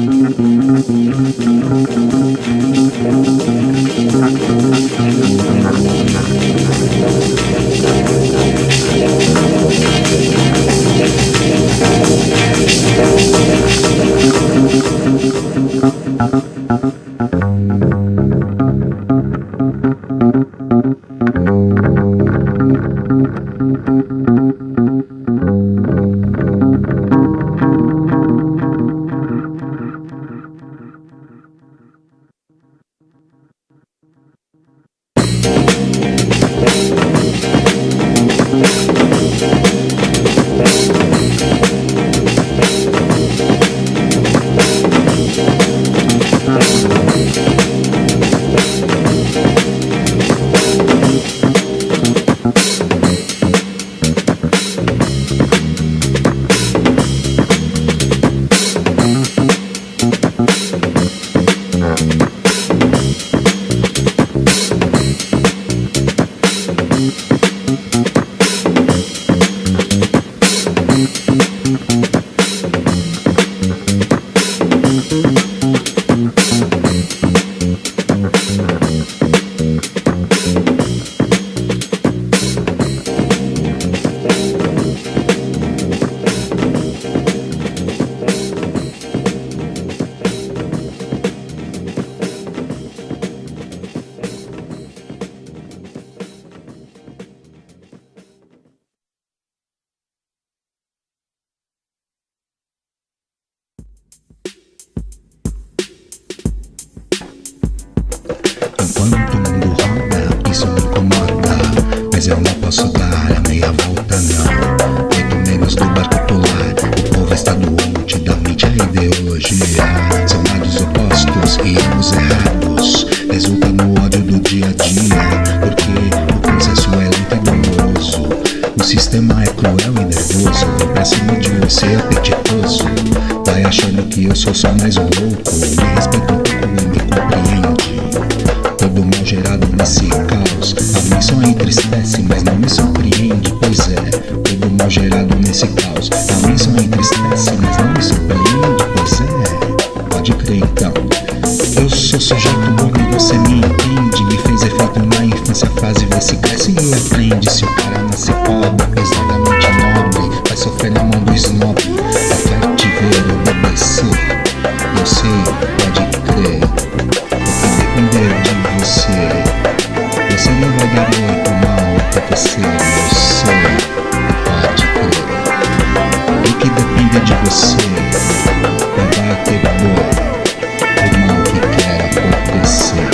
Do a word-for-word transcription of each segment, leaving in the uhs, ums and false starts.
Enquanto o mundo roda, isso me incomoda, mas eu não posso dar a meia volta não. Muito menos do barco pular, o povo está doente da mente a ideologia. São lados opostos e ambos errados, resulta no ódio do dia a dia, porque o processo é lento e doloroso. O sistema é cruel e nervoso, vem pra cima de você apetitoso. Vai achando que eu sou só mais um louco, me respeita um pouco e me compreende. Todo mal gerado nesse caos, a mim só entristece, mas não me surpreende. Pois é, todo mal gerado nesse caos, a mim só entristece, mas não me surpreende. Pois é, pode crer então. Eu sou sujeito bom e você me entende. Me fez efeito na infância, fase ver se cresce e aprende. Se o cara nasce pobre, pesadamente nobre, vai sofrer na mão do snob, até te ver obedecer. Eu sei, pode crer, depender de você, você não vai dar boi pro mal acontecer. Eu sei, pode crer, o que depender de você não vai ter boi pro mal que quer acontecer.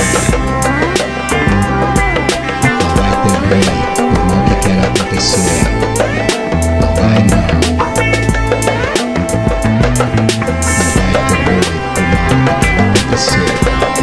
Não vai ter boi pro mal que quer acontecer. Não vai não. Não vai ter boi pro mal que quer acontecer.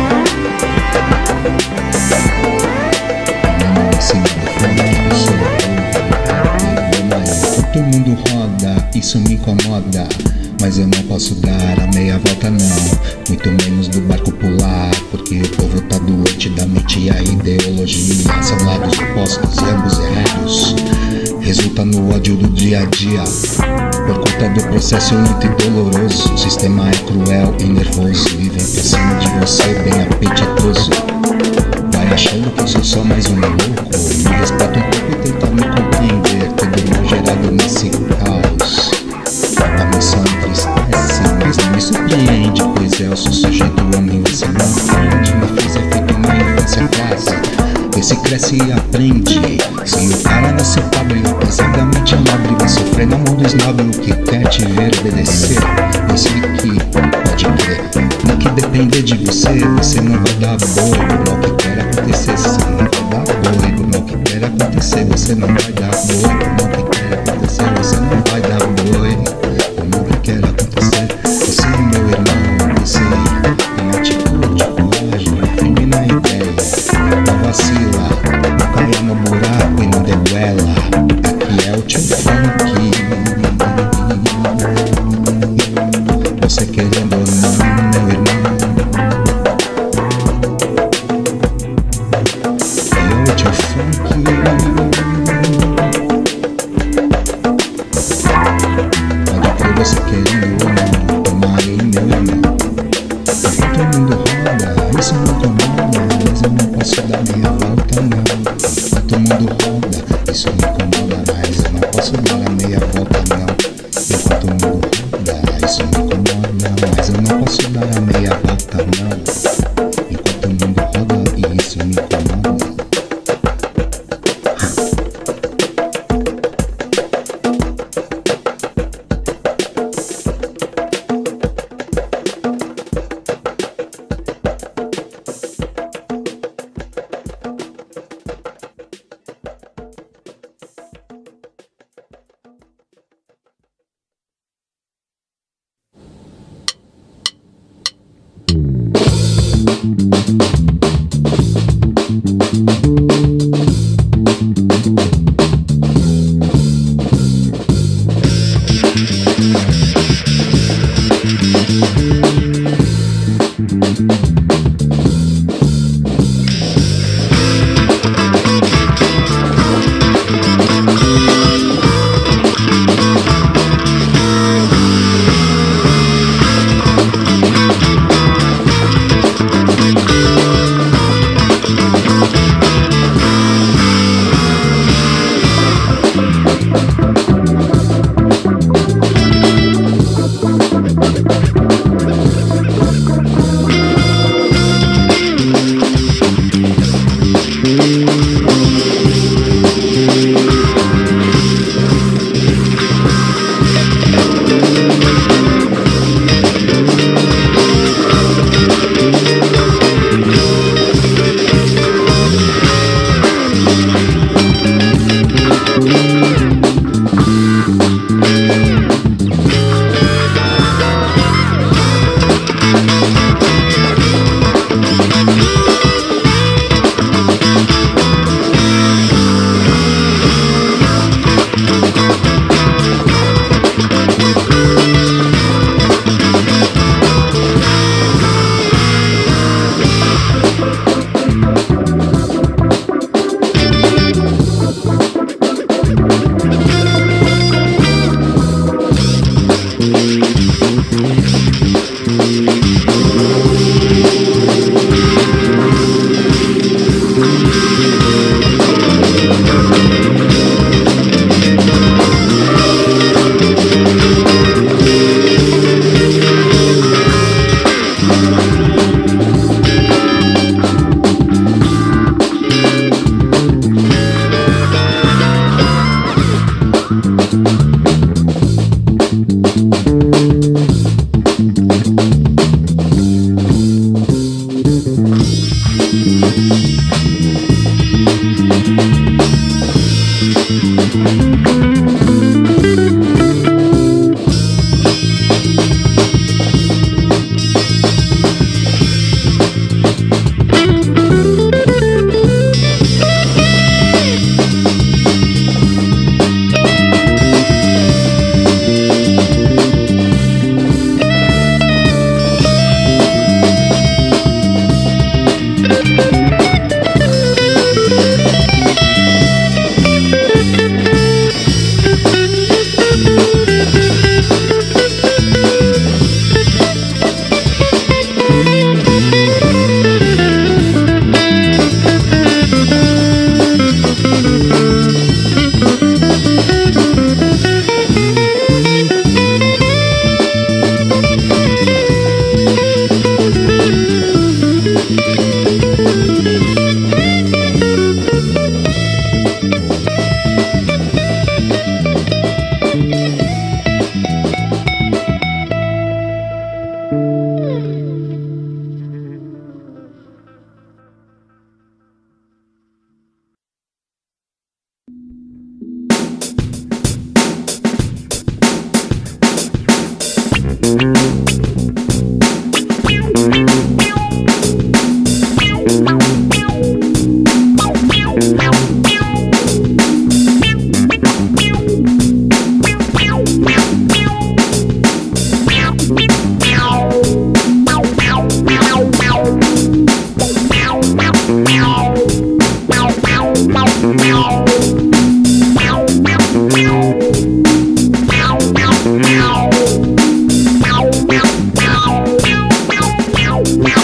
Todo mundo roda, isso me incomoda, mas eu não posso dar a meia volta não, muito menos do barco pular, porque o povo tá doente da mente e a ideologia. São lados opostos e ambos errados, resulta no ódio do dia a dia, por conta do processo lento e doloroso. O sistema é cruel e nervoso e vem pra cima de você bem apetitoso. Vai achando que eu sou só mais um louco, me respeita um pouco e tenta me compreender. Todo mal gerado nesse caos, a missão entristece, mas não me surpreende. Pois é, eu sou sujeito homem, você não entende. Me fez efeito na infância classe, esse cresce e aprende. Se o cara nasceu pobre ou pesadamente nobre, vai sofrer na mão do snob, o que quer te ver obedecer. Eu sei que pode crer, no que depender de você, você não vai dar boi pro mal que quer acontecer. Você não vai dar boi pro mal que quer acontecer. Você não vai dar boi pro mal que quer acontecer. Você não vai dar boi pro mal que quer acontecer. Você, meu irmão, você tem atitude, coragem, firme na ideia, não vacila, não caia no buraco e não deguela. Aqui é o tio Funk, você querendo ou não, meu irmão, é o tio Funk. dar a meia volta não, enquanto o mundo roda e isso me incomoda. Wow.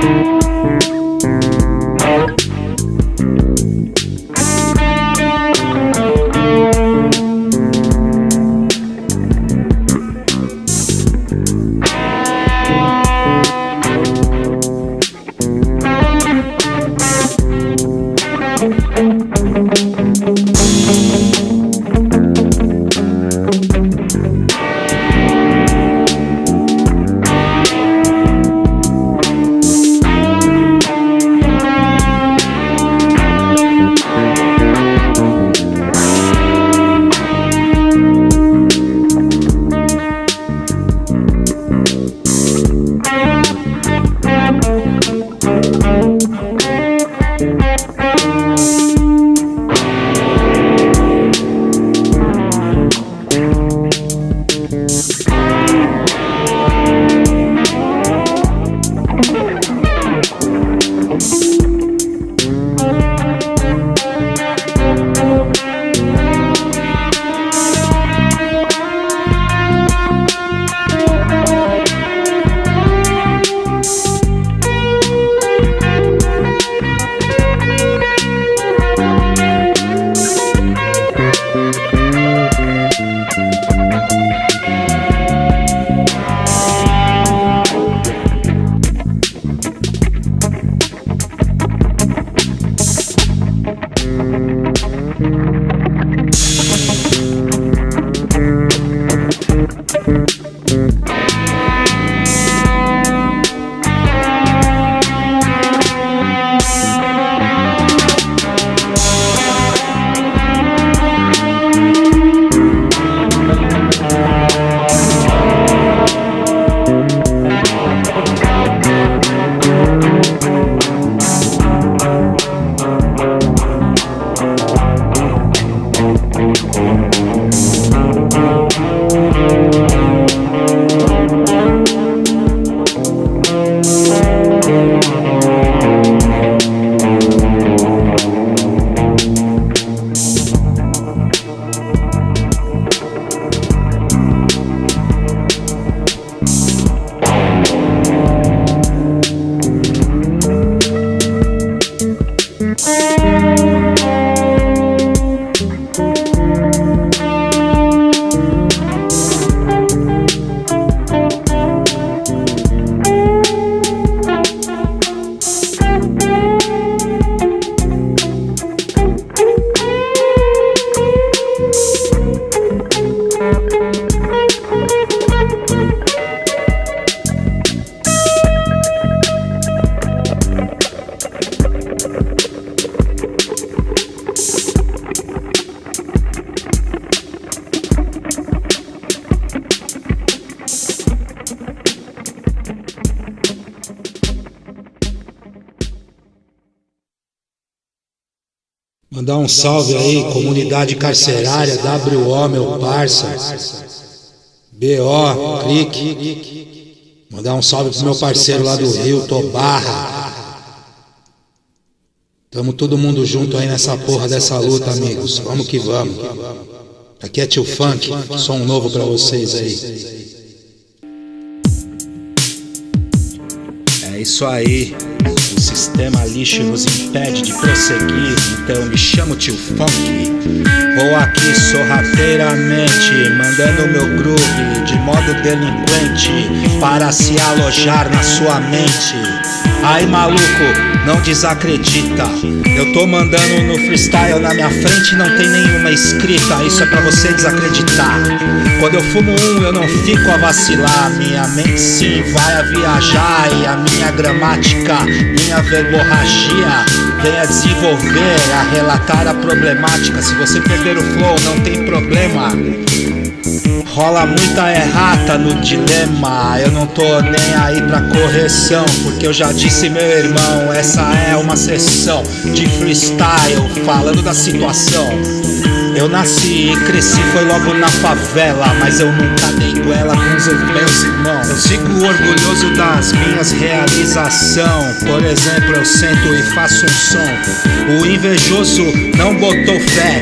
Mandar um salve aí, comunidade carcerária, W O, meu parça, B O, Clique. Mandar um salve pro meu parceiro lá do Rio, Tobarra. Tamo todo mundo junto aí nessa porra dessa luta, amigos. Vamos que vamos. Aqui é Tio Funk, som novo pra vocês aí. É isso aí. O sistema lixo nos impede de prosseguir, então eu me chamo Tio Funk. Vou aqui sorrateiramente, mandando meu groove de modo delinquente para se alojar na sua mente. Aí maluco, não desacredita, eu tô mandando no freestyle na minha frente, não tem nenhuma escrita, isso é pra você desacreditar. Quando eu fumo um eu não fico a vacilar, minha mente sim vai a viajar e a minha gramática, minha verborragia vem a desenvolver, a relatar a problemática. Se você perder o flow não tem problema, rola muita errata no dilema. Eu não tô nem aí pra correção, porque eu já disse, meu irmão, essa é uma sessão de freestyle falando da situação. Eu nasci e cresci, foi logo na favela, mas eu nunca dei goela com os meus irmãos. Eu fico orgulhoso das minhas realizações. Por exemplo, eu sento e faço um som. O invejoso não botou fé.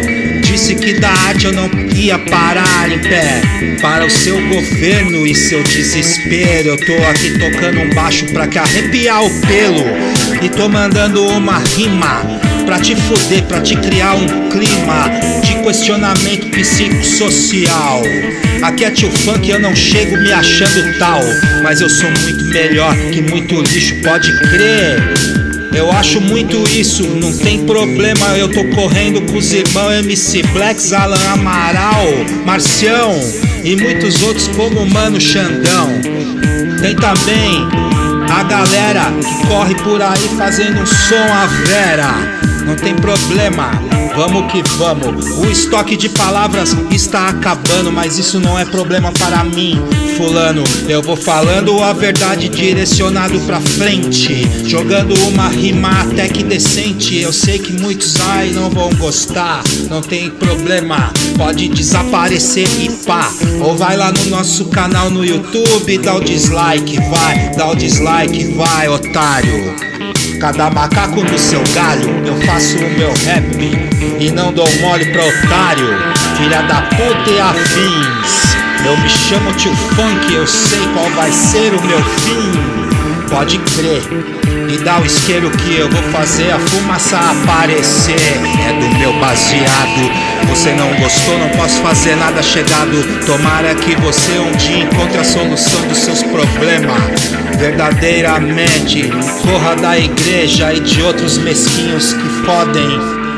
disse que da arte eu não ia parar em pé. Para o seu governo e seu desespero, eu tô aqui tocando um baixo pra que arrepiar o pelo. E tô mandando uma rima pra te fuder, pra te criar um clima de questionamento psicossocial. Aqui é Tio Funk, eu não chego me achando tal, mas eu sou muito melhor que muito lixo, pode crer. Eu acho muito isso, não tem problema. Eu tô correndo com os irmãos M C Blacks, Alan Amaral, Marcião e muitos outros como o Mano Xandão. Tem também a galera que corre por aí fazendo um som à vera. Não tem problema, vamos que vamos. O estoque de palavras está acabando, mas isso não é problema para mim, fulano. Eu vou falando a verdade direcionado pra frente, jogando uma rima até que decente. Eu sei que muitos ai não vão gostar, não tem problema, pode desaparecer e pá. Ou vai lá no nosso canal no YouTube, dá o dislike, vai, dá o dislike, vai, otário. Cada macaco no seu galho, eu faço o meu rap e não dou mole pra otário, filha da puta e afins. Eu me chamo Tio Funk, eu sei qual vai ser o meu fim. Pode crer, e dá o isqueiro que eu vou fazer a fumaça aparecer. É do meu baseado, você não gostou, não posso fazer nada chegado. Tomara que você um dia encontre a solução dos seus problemas. Verdadeiramente, corra da igreja e de outros mesquinhos que fodem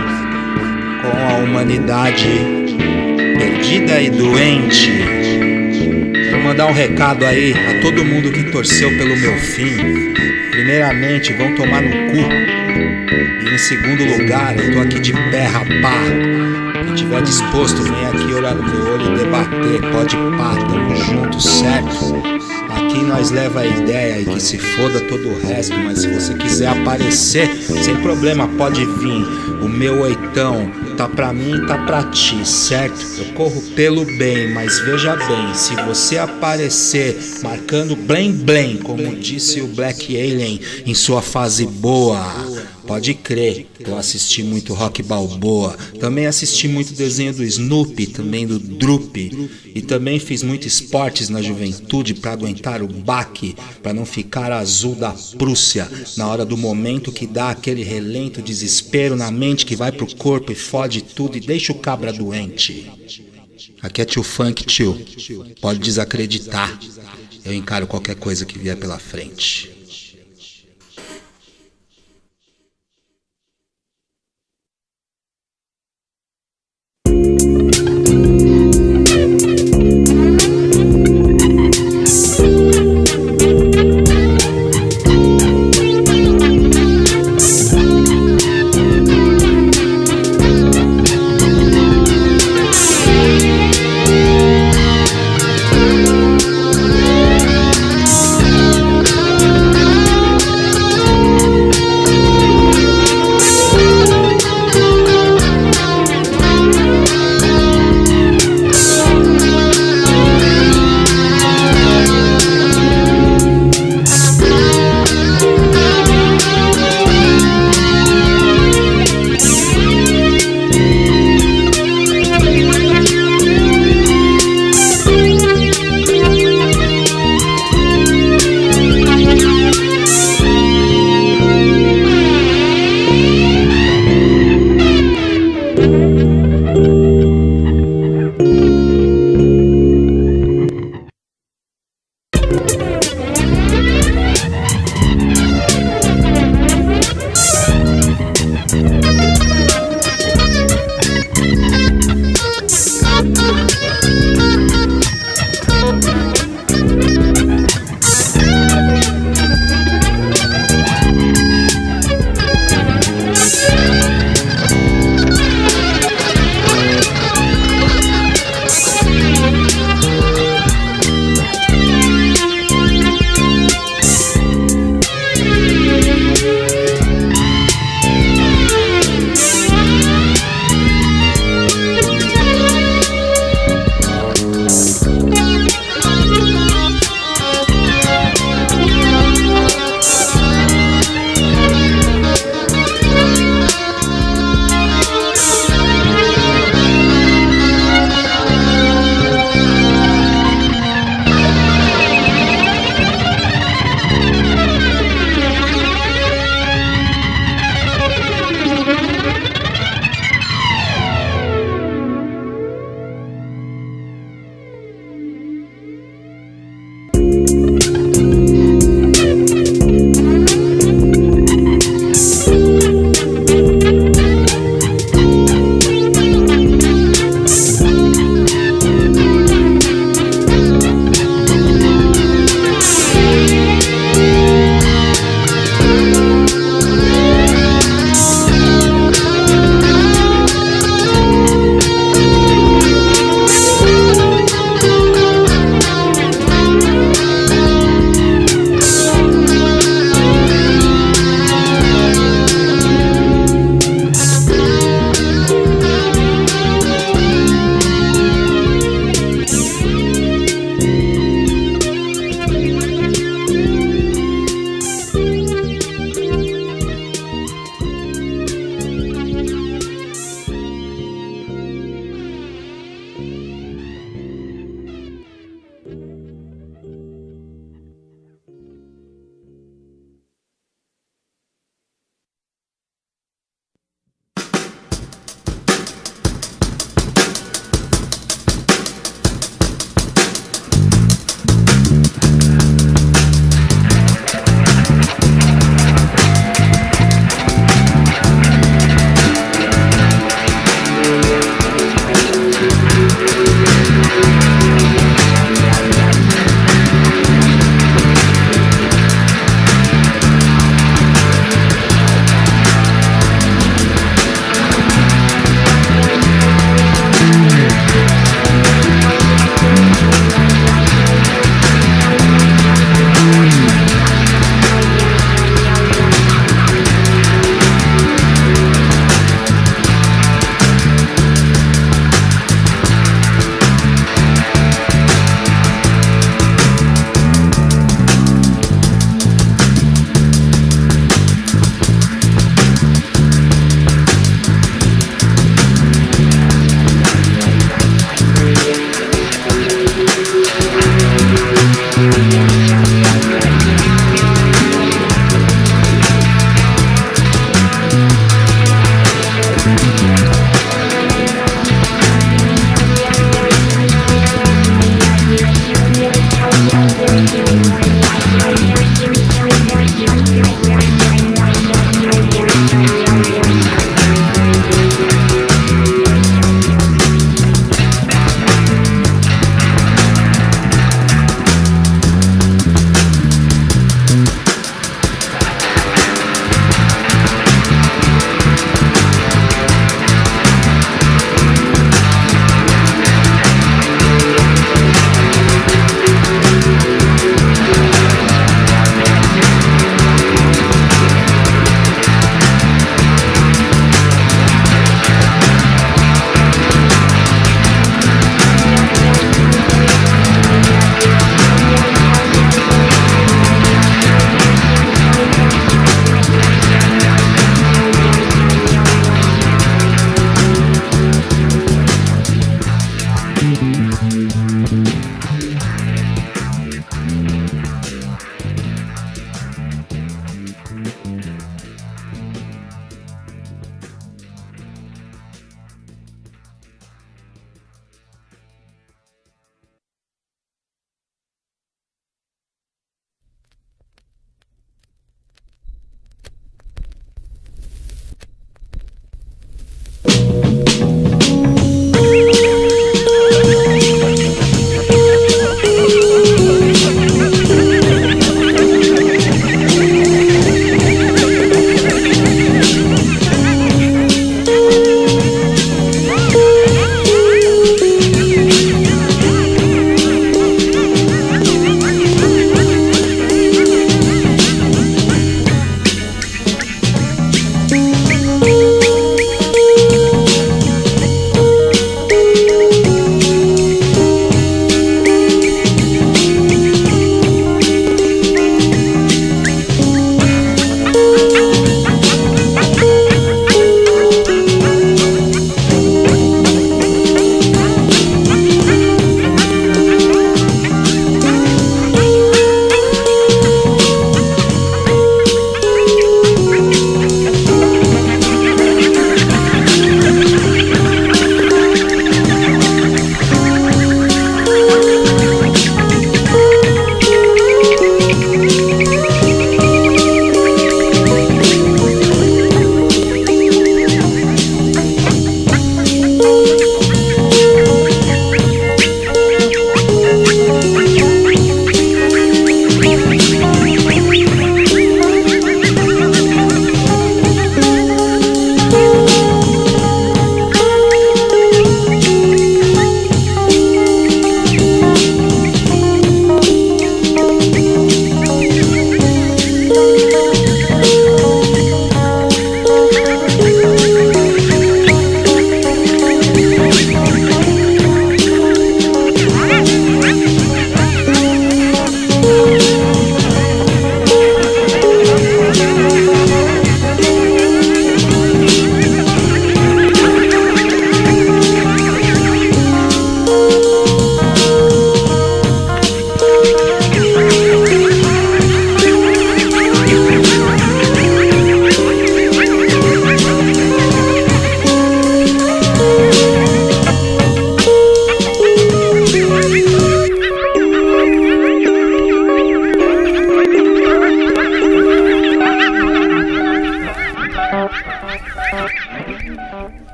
com a humanidade perdida e doente. Quero mandar um recado aí a todo mundo que torceu pelo meu fim. Primeiramente, vão tomar no cu. E em segundo lugar, eu tô aqui de pé, rapá. Quem tiver disposto, vem aqui olhar no meu olho e debater. Pode pá, tamo junto, certo? Aqui nós leva a ideia e que se foda todo o resto. Mas se você quiser aparecer, sem problema, pode vir. O meu oitão tá pra mim, tá pra ti, certo? Eu corro pelo bem, mas veja bem, se você aparecer marcando blém blém, como disse o Black Alien em sua fase boa, pode crer, eu assisti muito Rock Balboa, também assisti muito desenho do Snoopy, também do Droopy, e também fiz muito esportes na juventude pra aguentar o baque, pra não ficar azul da Prússia na hora do momento que dá aquele relento desespero na mente que vai pro corpo e fode tudo e deixa o cabra doente. Aqui é Tio Funk, tio, pode desacreditar, eu encaro qualquer coisa que vier pela frente.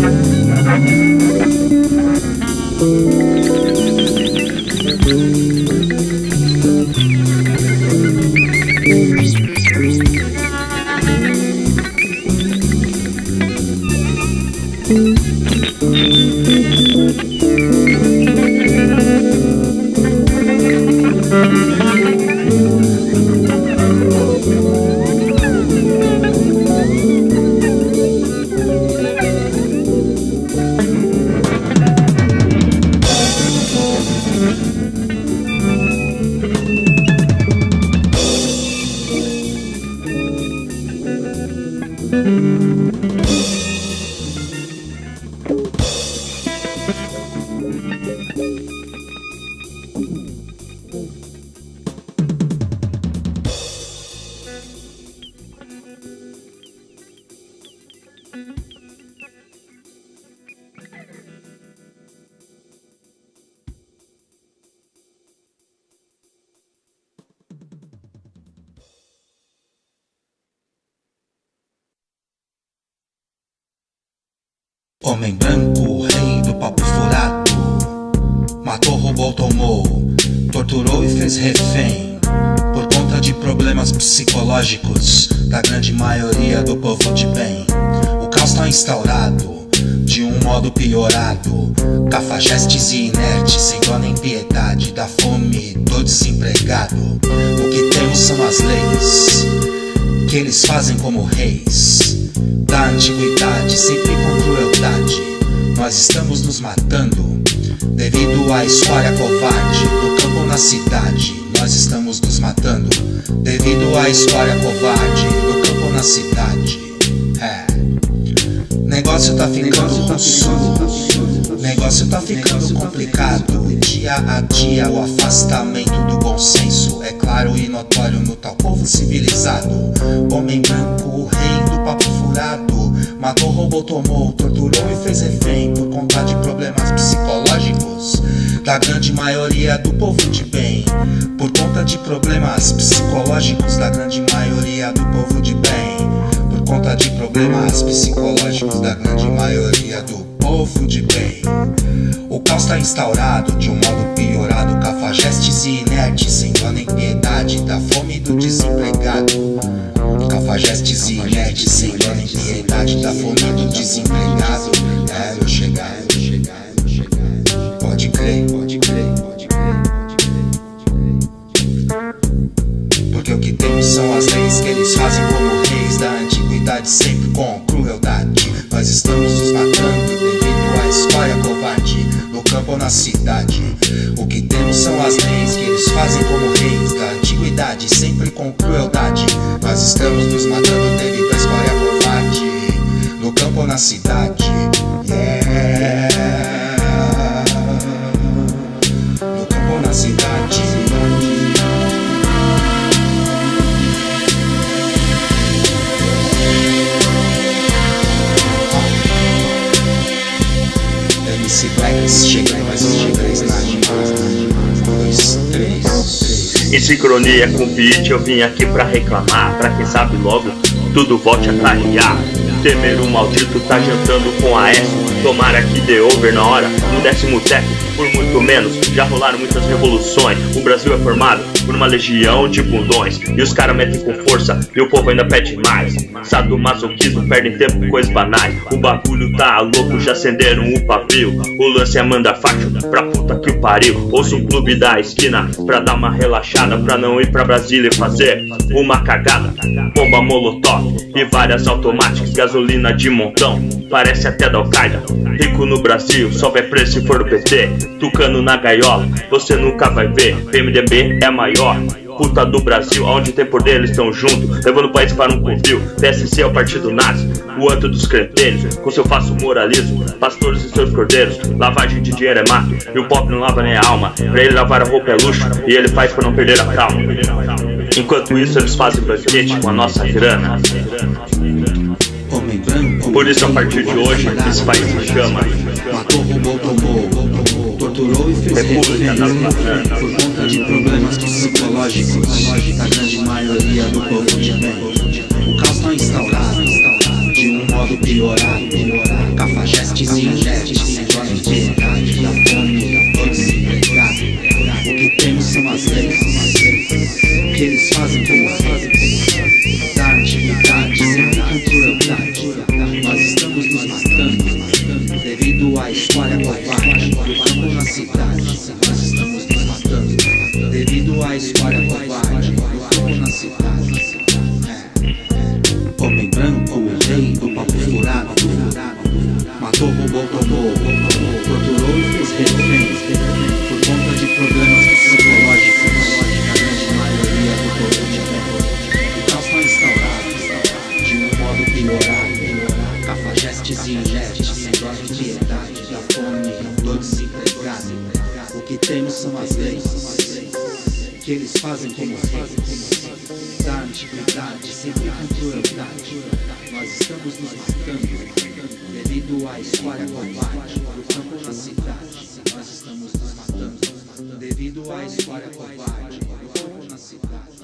Homem branco, rei do papo furado, matou, roubou, tomou, torturou e fez refém, por conta de problemas psicológicos da grande maioria do povo de bem. O caos tá instaurado, de um modo piorado, cafajestes e inertes, sem dó nem piedade da fome do desempregado. O que temos são as leis, que eles fazem como reis da antiguidade, sempre com crueldade. Nós estamos nos matando devido à escolha covarde, no campo ou na cidade. Nós estamos nos matando devido à escolha covarde, no campo ou na cidade. É, negócio tá ficando absurdo, negócio tá ficando complicado. Dia a dia o afastamento do bom senso é claro e notório no tal povo civilizado. Homem branco, rei do papo furado, matou, roubou, tomou, torturou e fez refém, por conta de problemas psicológicos da grande maioria do povo de bem. Por conta de problemas psicológicos da grande maioria do povo de bem. Por conta de problemas psicológicos da grande maioria do povo de bem. O caos tá instaurado, de um modo piorado, cafajestes e inertes, sem dó nem piedade da fome do desempregado. Cafajestes e inertes, sem dó nem piedade da fome do desempregado. É, meu chegar, pode crer, pode crer, pode crer, pode crer. Porque o que temos são as leis que eles fazem como reis da antiguidade, sempre com crueldade. Nós estamos nos matando devido à escolha covarde, no campo ou na cidade. O que temos são as leis que eles fazem como reis da antiguidade, sempre com crueldade. Nós estamos nos matando devido à escolha covarde, no campo ou na cidade. Yeah. No campo ou na cidade. M C Blacks, chega mais um, três na dois, três. Em sincronia com o beat eu vim aqui pra reclamar, pra quem sabe logo tudo volte a clarear. Temer o maldito tá jantando com a S, tomara que dê over na hora, no décimo técnico, por muito menos. Já rolaram muitas revoluções, o Brasil é formado por uma legião de bundões, e os caras metem com força, e o povo ainda pede mais. Sadomasoquismo, perdem tempo com coisas banais. O bagulho tá louco, já acenderam o pavio. O lance é mandar faixa pra puta que o pariu. Ouço um clube da esquina pra dar uma relaxada, pra não ir pra Brasília e fazer uma cagada. Bomba molotov e várias automáticas, gasolina de montão, parece até da Al-Qaeda. Rico no Brasil, só vai preso se for do P T. Tucano na gaiola, você nunca vai ver. P M D B é a maior puta do Brasil, onde tem poder eles estão juntos, levando o país para um covil. P S C é o partido nazi, o antro dos creteiros, com seu falso moralismo, pastores e seus cordeiros. Lavagem de dinheiro é mato, e o pop não lava nem a alma. Pra ele lavar a roupa é luxo, e ele faz pra não perder a calma. Enquanto isso eles fazem banquete com a nossa grana. Por isso a partir de hoje esse país se chama matou, roubou, tomou, torturou e fez República das Bananas. Por conta de problemas psicológicos da grande maioria do povo de bem. O caos tá instaurado, de um modo piorado, cafajeste de inerte, sem dó de piedade, da fome, dor desempregado. O que temos são as leis, que eles fazem como reis. Da antiguidade, sempre com crueldade, nós estamos nos matando, devido à escolha covarde, do campo na cidade. Nós estamos nos matando, devido à escolha covarde, do campo na cidade.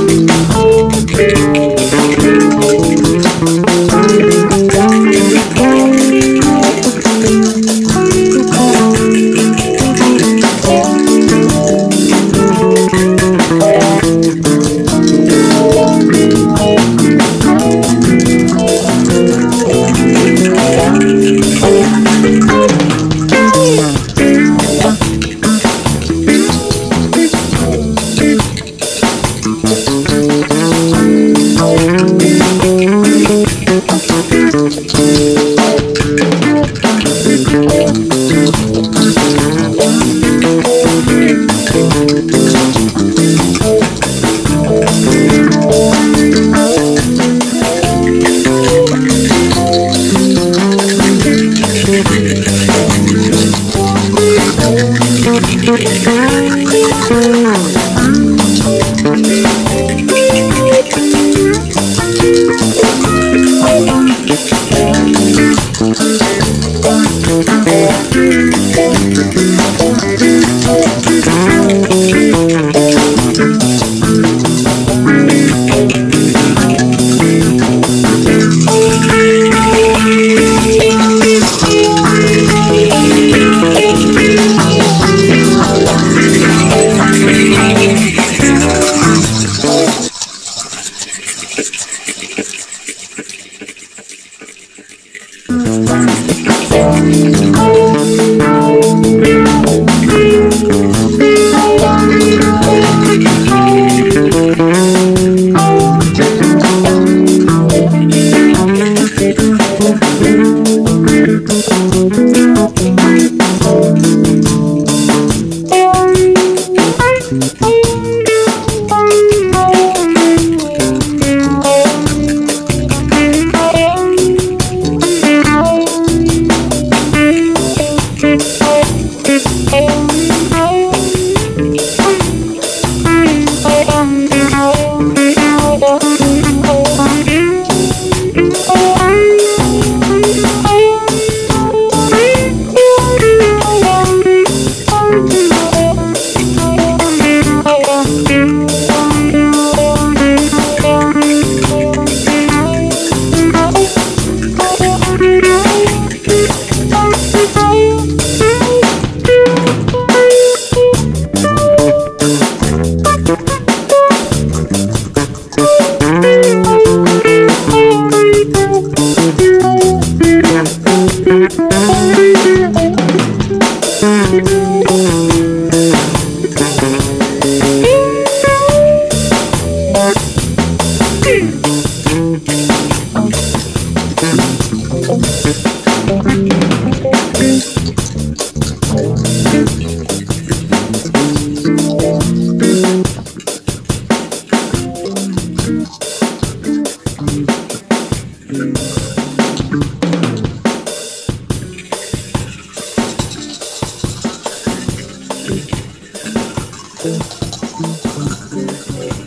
We'll be right back.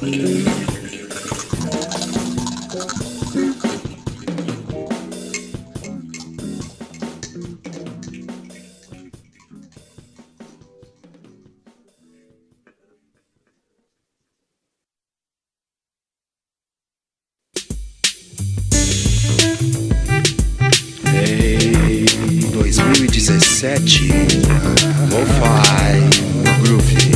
dois mil e dezessete, Lo-Fi, Groove.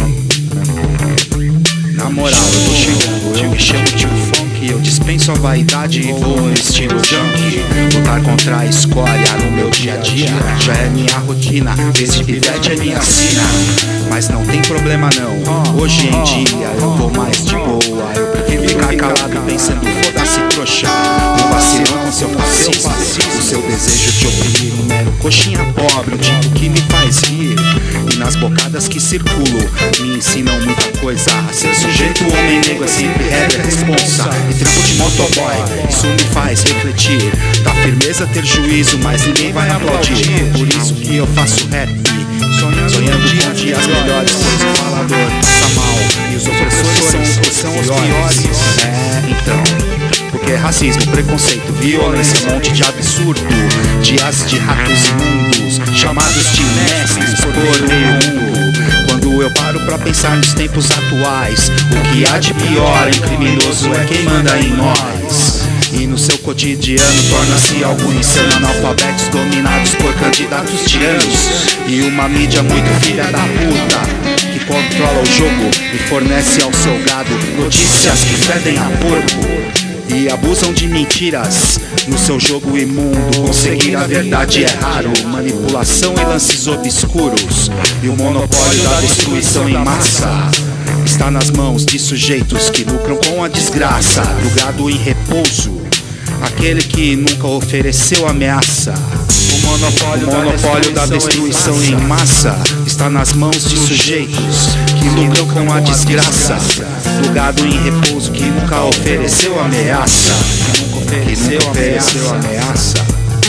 Na moral, eu tô chegando, eu me chamo Tio Funk. Eu dispenso a vaidade e vou no estilo junkie. Lutar contra a escória no meu dia a dia já é minha rotina, desde pivete é minha sina. Mas não tem problema não, hoje em dia eu tô mais de boa. Eu prefiro ficar calado pensando, foda-se trouxa. Um vacilão com seu passeio, o seu desejo de oprimir um mero coxinha pobre. O tipo que me faz rir, e nas bocadas que circulo me ensinam muita coisa. A ser sujeito, homem negro é sempre regra, responsa e trampo de motoboy. Isso me faz refletir, dá firmeza ter juízo, mas ninguém vai aplaudir. Por isso que eu faço rap, sonhando, sonhando com dias melhores. Pois o falador passa mal e os opressores são, são os piores. É, então, porque racismo, preconceito, violência, um monte de absurdo. Dias de ratos imundos, chamados de mestres por meio mundo. Quando eu paro pra pensar nos tempos atuais, o que há de pior em criminoso é quem manda em nós. E no seu cotidiano torna-se algo insano. Analfabetos dominados por candidatos tiranos e uma mídia muito filha da puta que controla o jogo e fornece ao seu gado notícias que fedem a porco e abusam de mentiras no seu jogo imundo. Conseguir a verdade é raro, manipulação e lances obscuros, e o monopólio da destruição em massa está nas mãos de sujeitos que lucram com a desgraça do gado em repouso, aquele que nunca ofereceu ameaça. O monopólio, o monopólio da, destruição da destruição em massa está nas mãos de sujeitos que lucram com a desgraça do gado em repouso, que nunca ofereceu ameaça, que nunca ofereceu, ofereceu ameaça,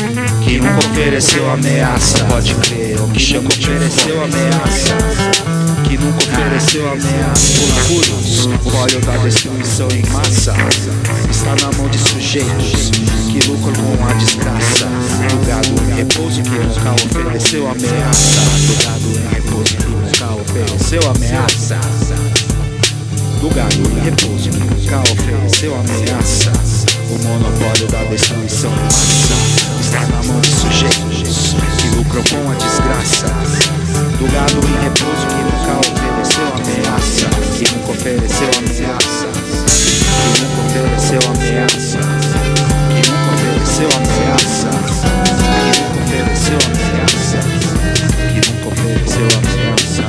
que nunca ofereceu ameaça, pode crer, eu me chamo de ofereceu ameaça, que nunca ofereceu ameaça. Puros, o óleo da destruição em massa está na mão de sujeitos que lucram com a desgraça do gado em repouso, que nunca ofereceu ameaça, do gado em repouso, que nunca ofereceu ameaça, do gado em repouso, que nunca ofereceu ameaça. O monopólio da destruição em massa está na mão de sujeitos que lucram com a desgraça do gado em repouso, que nunca ofereceu ameaça, que nunca ofereceu ameaça, que nunca ofereceu ameaça, que nunca ofereceu ameaça, que nunca ofereceu ameaça, que nunca ofereceu ameaça,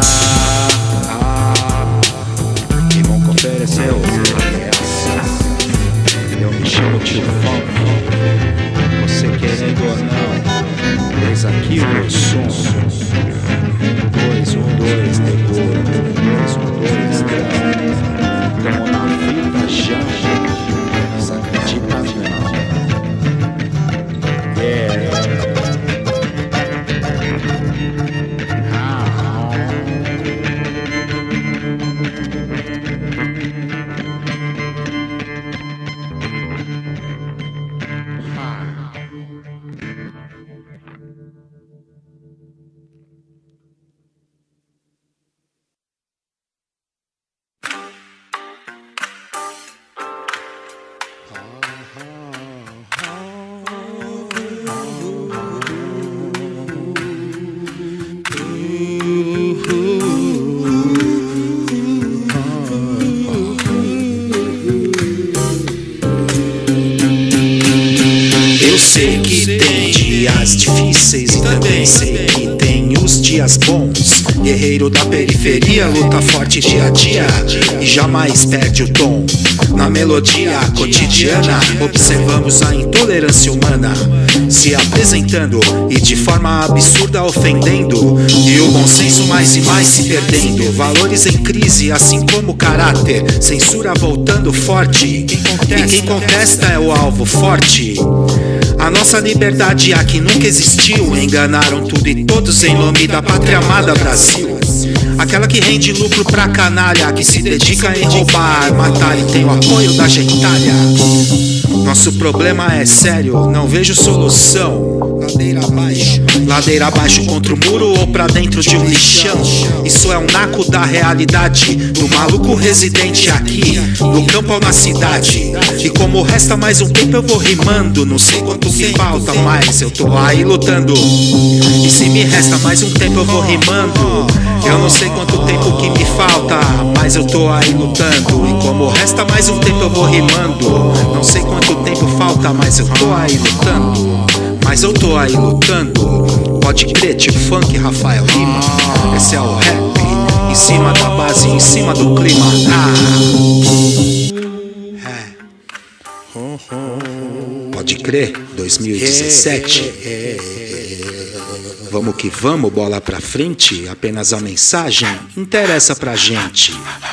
que nunca ofereceu ameaça. Eu me chamo Tio Funk, você querendo ou não, eis aqui o meu som. Dois, um, dois, negou. Dois, um, dois, três. Tamo na fita já. Desacredita não. Yeah. Eu sei que tem dias difíceis e também sei que tem os dias bons. Guerreiro da periferia luta forte dia a dia e jamais perde o tom. Na melodia cotidiana observamos a intolerância humana se apresentando e de forma absurda ofendendo, e o bom senso mais e mais se perdendo. Valores em crise, assim como o caráter, censura voltando forte, e quem contesta é o alvo forte. A nossa liberdade aqui nunca existiu, enganaram tudo e todos em nome da pátria amada Brasil. aquela que rende lucro pra canalha, que se dedica em roubar, matar e tem o apoio da gentalha. Nosso problema é sério, não vejo solução. Ladeira abaixo, ladeira abaixo contra o muro ou pra dentro de um lixão. Isso é um naco da realidade do maluco residente aqui, no campo ou na cidade. E como resta mais um tempo eu vou rimando, não sei quanto que falta, mas eu tô aí lutando. E se me resta mais um tempo eu vou rimando, eu não sei quanto tempo que me falta, mas eu tô aí lutando. E como resta mais um tempo eu vou rimando, não sei quanto tempo falta, mas eu tô aí lutando. Mas eu tô aí lutando. Pode crer, tio funk, Rafael Lima. Esse é o rap, em cima da base, em cima do clima. Ah. É. Pode crer, dois mil e dezessete. Vamos que vamos, bola pra frente. Apenas a mensagem interessa pra gente.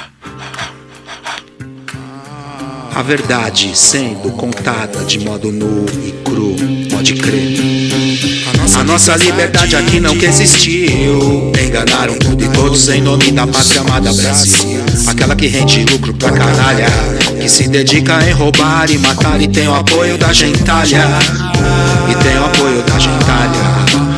A verdade sendo contada de modo nu e cru, pode crer. A nossa, a nossa liberdade aqui não que existiu. Enganaram tudo e todos em nome da pátria amada Brasil. Aquela que rende lucro pra canalha, que se dedica em roubar e matar e tem o apoio da gentalha. E tem o apoio da gentalha.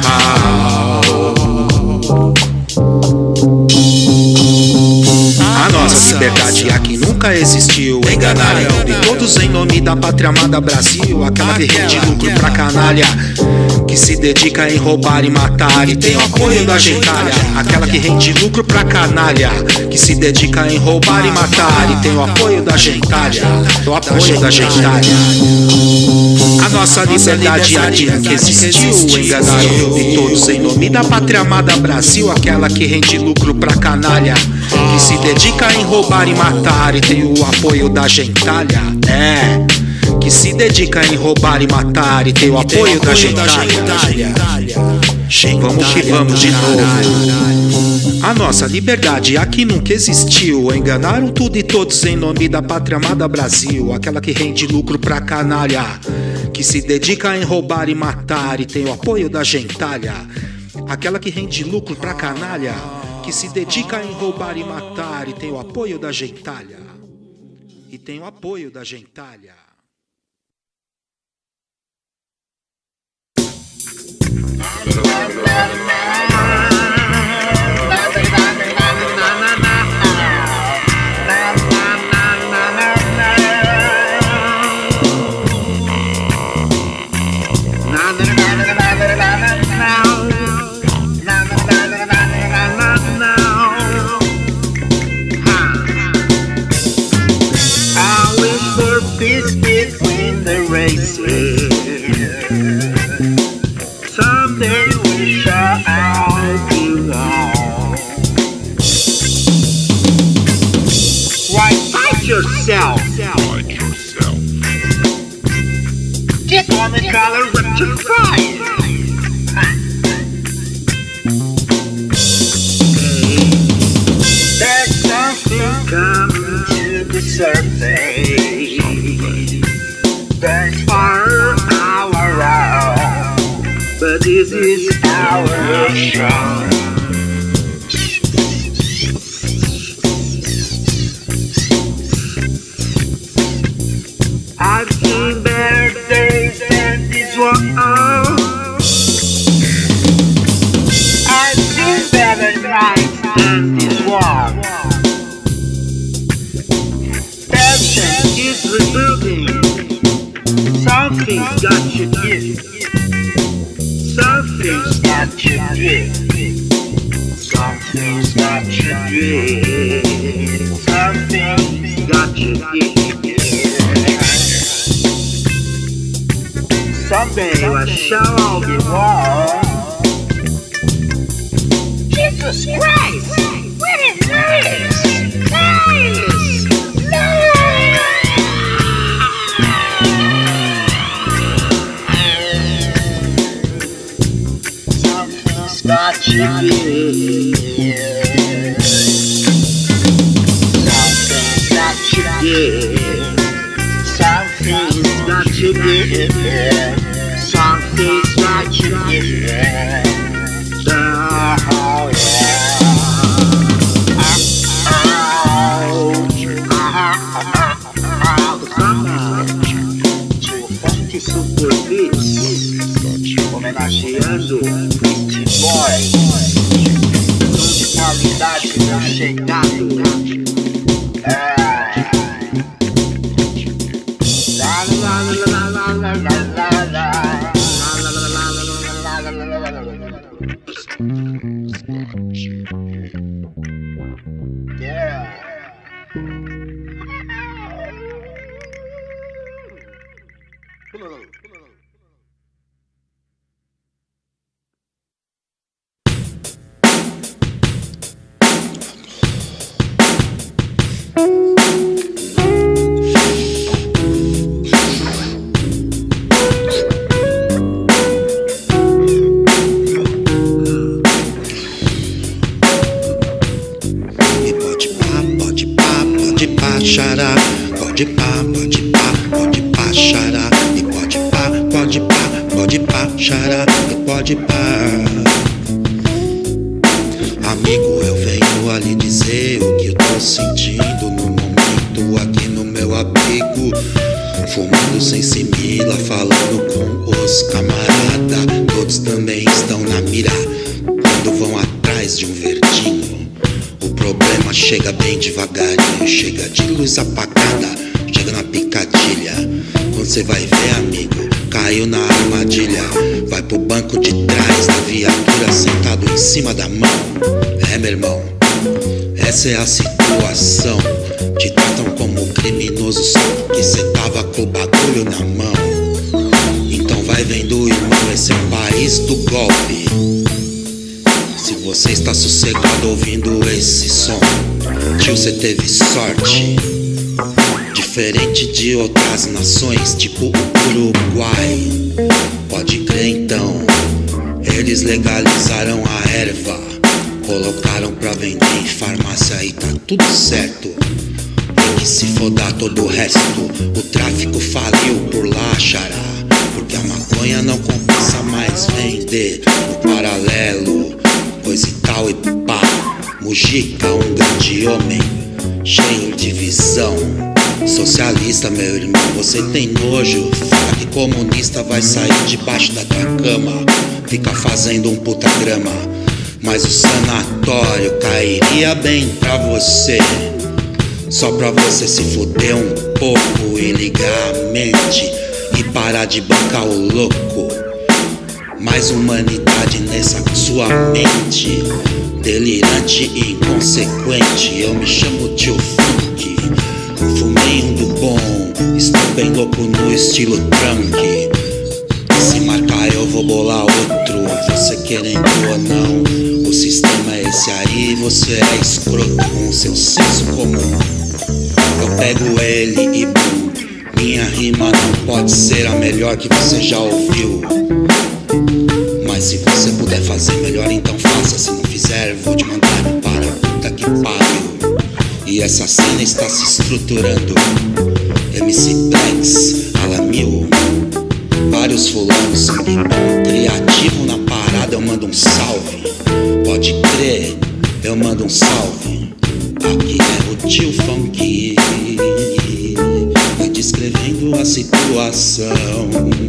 A nossa liberdade aqui nunca existiu. Enganaram tudo e todos em nome da pátria amada Brasil. Aquela que rende lucro pra canalha, que se dedica em roubar e matar e tem o apoio da gentalha. Aquela que rende lucro pra canalha, que se dedica em roubar e matar e tem o apoio da gentalha. O apoio da gentalha. A nossa liberdade aqui nunca existiu. Enganaram tudo e todos em nome da pátria amada Brasil. Aquela que rende lucro pra canalha, que se dedica em roubar e matar e tem o apoio da gentalha. É, que se dedica em roubar e matar e tem o apoio da gentalha. Vamos que vamos de novo. A nossa liberdade aqui nunca existiu. Enganaram tudo e todos em nome da pátria amada Brasil. Aquela que rende lucro pra canalha, que se dedica em roubar e matar e tem o apoio da gentalha. Aquela que rende lucro pra canalha, que se dedica em roubar e matar e tem o apoio da gentalha. E tem o apoio da gentalha. Someday we shall all belong. Why fight yourself? Fight yourself. Get on the color what you find. There's something coming to the surface. There's fire all around, but this is our shot. I've seen better days than this one. I've seen better nights than this one. Passion is rebuilding. Something's got you give. Something's got you give. Something's got you give. Something's got you give. Someday I shall all be one. Jesus Christ! What is this? Nice! Something's got you give. Something's got you give. Something's got you give. Something's got you give. Oh, yeah. Xará, pode pá, pode pá, pode pá, xará, e pode pá, pode pá, pode pá, xará, e pode pá. Amigo, eu venho a lhe dizer o que eu tô sentindo no momento aqui no meu abrigo, fumando sem simila, falando com os camarada, todos também estão na mira, quando vão atrás de um verdinho. O problema chega bem devagarinho, chega de luz apagada, chega na picadilha. Quando cê vai ver, amigo, caiu na armadilha. Vai pro banco de trás da viatura, sentado em cima da mão. É, meu irmão, essa é a situação. Te tratam como criminoso só porque cê tava com o bagulho na mão. Então vai vendo, irmão, esse é o país do golpe. Se você está sossegado ouvindo esse som, tio, cê teve sorte. Diferente de outras nações, tipo o Uruguai. Pode crer então, eles legalizaram a erva, colocaram pra vender em farmácia e tá tudo certo. Tem que se fodar todo o resto. O tráfico faliu por lá, xará, porque a maconha não compensa mais vender no paralelo. Coisa e tal e pá, Mujica, um grande homem, cheio de visão. Socialista, meu irmão, você tem nojo. Fala que comunista vai sair debaixo da tua cama, fica fazendo um puta grama. Mas o sanatório cairia bem pra você, só pra você se fuder um pouco e ligar a mente e parar de bancar o louco. Mais humanidade nessa sua mente, delirante e inconsequente. Eu me chamo Tio Funk, fumei um do bom, estou bem louco no estilo trunk. Se marcar eu vou bolar outro, você querendo ou não. O sistema é esse aí, você é escroto com seu senso comum. Eu pego ele e boom, minha rima não pode ser a melhor que você já ouviu. Mas se você puder fazer melhor, então faça. Se não fizer, vou te mandar para a puta que pariu. E essa cena está se estruturando. M C Plex, Alamil, vários fulanos, sangue bom, criativo na parada, eu mando um salve. Pode crer, eu mando um salve. Aqui é o Tio Funk, vai descrevendo a situação.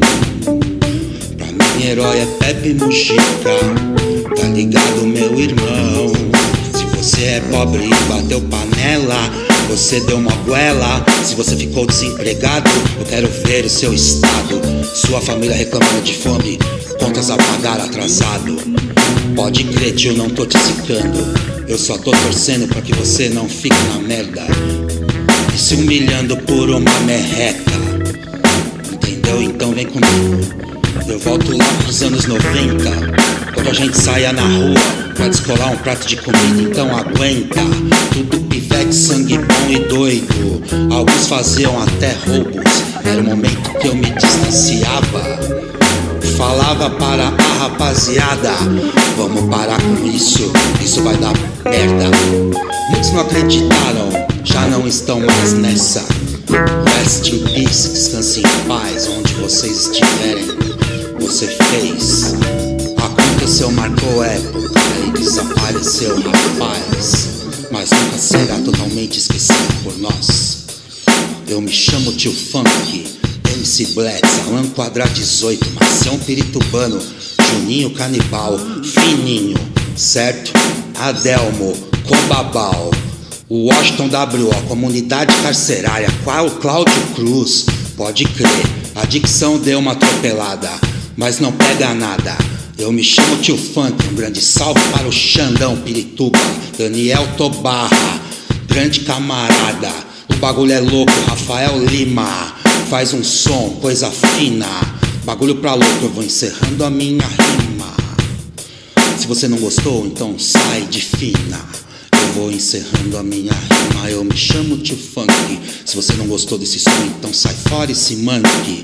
Meu herói é Pepe Mujica, tá ligado, meu irmão? Se você é pobre e bateu panela, você deu uma goela. Se você ficou desempregado, eu quero ver o seu estado. Sua família reclamando de fome, contas a pagar atrasado. Pode crer, tio, não tô te zicando, eu só tô torcendo pra que você não fique na merda e se humilhando por uma merreca. Entendeu? Então vem comigo. Eu volto lá pros anos noventa, quando a gente saia na rua pra descolar um prato de comida, então aguenta. Tudo pivete, sangue bom e doido, alguns faziam até roubos. Era o momento que eu me distanciava, falava para a rapaziada: vamos parar com isso, isso vai dar merda. Muitos não acreditaram, já não estão mais nessa. Rest in peace, descanse em paz, onde vocês estiverem. Você fez, aconteceu, marcou época e desapareceu, rapaz, mas nunca será totalmente esquecido por nós. Eu me chamo Tio Funk, M C Blex, Alan Quadra dezoito, Marcião Piritubano, Juninho Canibal, Fininho, certo? Adelmo, Cobabal, Washington W O, Comunidade Carcerária, qual Cláudio Cruz. Pode crer, a dicção deu uma atropelada, mas não pega nada. Eu me chamo Tio Funk, um grande salve para o Xandão Pirituba, Daniel Tobarra, grande camarada. O bagulho é louco, Rafael Lima, faz um som, coisa fina. Bagulho pra louco, eu vou encerrando a minha rima. Se você não gostou, então sai de fina. Eu vou encerrando a minha rima. Eu me chamo Tio Funk. Se você não gostou desse som, então sai fora e se manque.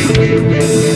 Thank you.